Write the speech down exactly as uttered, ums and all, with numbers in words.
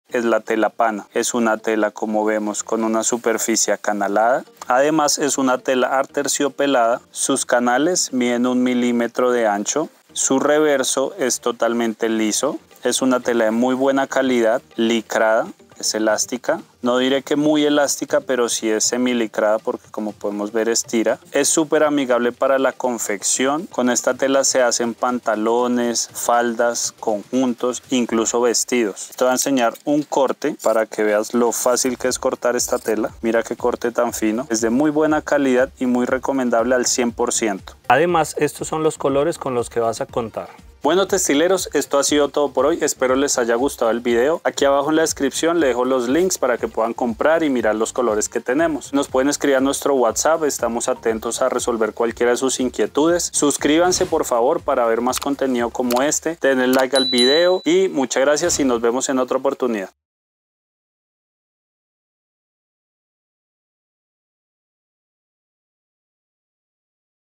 es la tela pana. Es una tela, como vemos, con una superficie acanalada. Además es una tela aterciopelada. Sus canales miden un milímetro de ancho. Su reverso es totalmente liso. Es una tela de muy buena calidad, licrada. Es elástica, no diré que muy elástica, pero sí es semilicrada porque como podemos ver estira. Es súper amigable para la confección. Con esta tela se hacen pantalones, faldas, conjuntos, incluso vestidos. Te voy a enseñar un corte para que veas lo fácil que es cortar esta tela. Mira qué corte tan fino. Es de muy buena calidad y muy recomendable al cien por ciento. Además, estos son los colores con los que vas a contar. Bueno, textileros, esto ha sido todo por hoy. Espero les haya gustado el video. Aquí abajo en la descripción les dejo los links para que puedan comprar y mirar los colores que tenemos. Nos pueden escribir a nuestro WhatsApp. Estamos atentos a resolver cualquiera de sus inquietudes. Suscríbanse por favor para ver más contenido como este. Denle like al video y muchas gracias y nos vemos en otra oportunidad.